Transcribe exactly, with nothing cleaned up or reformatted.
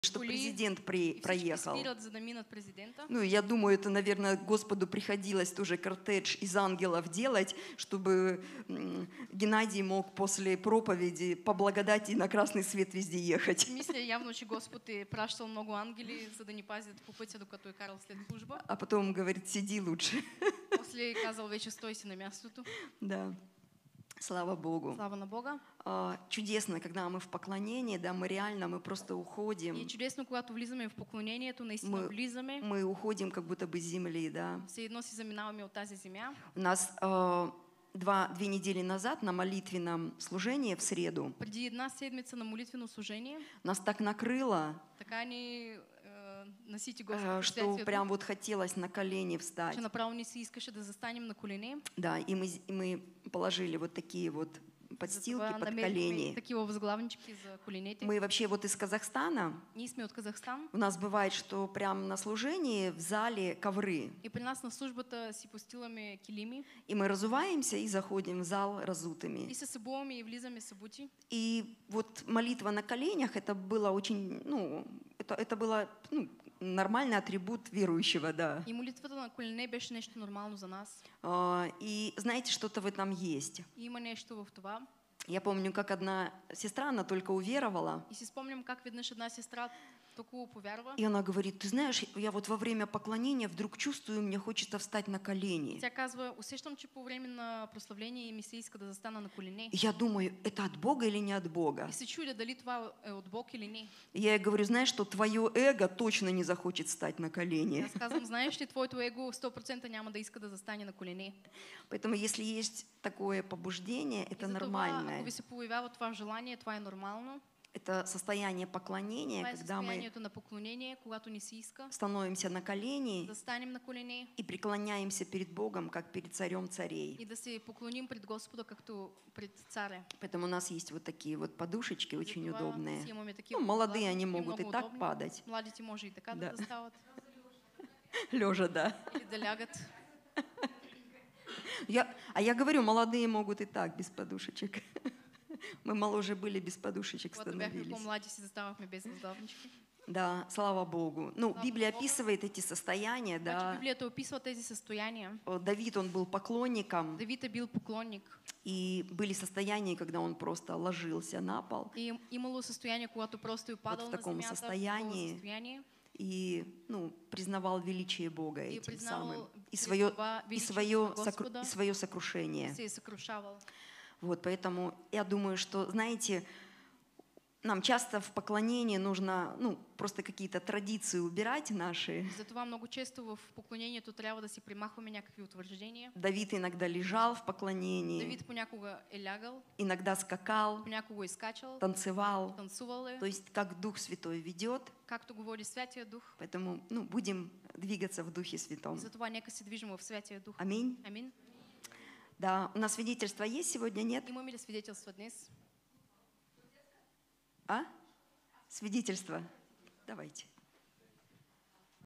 что президент при, проехал. спират, за да минат президента. Ну, я думаю, это, наверное, Господу приходилось тоже кортеж из ангелов делать, чтобы м, Геннадий мог после проповеди по благодати на красный свет везде ехать. Мисля, явно, че Господ е пращал много ангели, за да ни пазят по пътя, докато е карал след служба. А потом говорит, сиди лучше. После казал, вече стой си на мястото. Да. Слава Богу. Слава на Бога. А, чудесно, когда мы в поклонении, да, мы реально, мы просто уходим. И чудесно, когато влизаме в поклонението, наистина Мы, влизаме. мы уходим как будто бы с земли, да. Все едно си заминаваме от тази земя. У нас а, два, две недели назад на молитвенном служении в среду Преди една седмица на молитвено служение, нас так накрыло, така ни е, насити а, Господ что присъствието, прям вот хотелось на колени встать. че направо ни се искаше да застанем на колене. Да, и мы, и мы положили вот такие вот подстилки Затова под намерихме колени. такива възглавнички за коленете. Мы вообще вот из Казахстана, Ние сме от Казахстан у нас бывает, что прям на служении в зале ковры. и при нас на службата си постиламе килими И мы разуваемся и заходим в зал разутыми. и се събуваме и влизаме събути. И вот молитва на коленях, это было очень, ну, это, это было ну, нормальный атрибут верующего, да. И молитвата на колене беше нещо нормално за нас. А, И знаете, что-то в этом есть. И има нещо в това. Я помню, как одна сестра, она только уверовала, И си спомням как веднъж една сестра толкова повярва. и она говорит, ты знаешь, я вот во время поклонения вдруг чувствую, мне хочется встать на колени. Тя казва, усещам, че по време на прославление ми се иска да застана на колене. И я думаю, это от Бога или не от Бога? И се чудя дали това е от Бог или не. И я ей говорю, знаешь, что твое эго точно не захочет встать на колени. Аз казвам, знаеш ли, твоето его сто процента няма да иска да застане на колене. Поэтому если есть такое побуждение, это И затова, нормальное. ако ви се появява това желание, това е нормално. Это состояние поклонения, Това е когда мы състоянието на поклонение, когато ни се иска. становимся на колени Да станем на колене и преклоняемся перед Богом, как перед царем царей. и да се поклоним пред Господа, както пред царя. Поэтому у нас есть вот такие вот подушечки очень Затова удобные. си имаме такива Ну, молодые възглавници, они могут и много так удобни. падать. Младите може и така Да. да стават. Лежа, да. Или да лягат. Я, а я говорю, молодые могут и так, без подушечек. Мы моложе были, без подушечек Когато бяхме становились. по-млади, си заставахме без възглавнички. Да, слава Богу. Ну, Слава Библия Богу. описывает эти состояния, Обаче да. Библията описва тези състояния. О, Давид, он был поклонником, Давид е бил поклонник. и были состояния, когда он просто ложился на пол, И имало състояние, когато просто е падал в на таком земята в състоянии. такова състояние и ну, признавал величие Бога и этим признавал самым, и чрез свое, това и величието свое, на сокру- Господа. и свое сокрушение. Се е съкрушавал. Вот, поэтому я думаю, что, знаете, нам часто в поклонении нужно ну, просто какие-то традиции убирать наши. Затова много често в поклонението трябва да си примахваме някакви утвърждения. Давид иногда лежал в поклонении, Давид понякога е лягал, иногда скакал, понякога е скачал, танцевал. танцувал е, То есть как Дух Святой ведет, както говори Святия Дух. поэтому ну, будем двигаться в Духе Святом. И затова нека се движим в Святия Дух. Аминь. Амин. Да, у нас свидетельство есть сегодня, нет? Имаме ли свидетелства днес? А? Свидетельство? Давайте.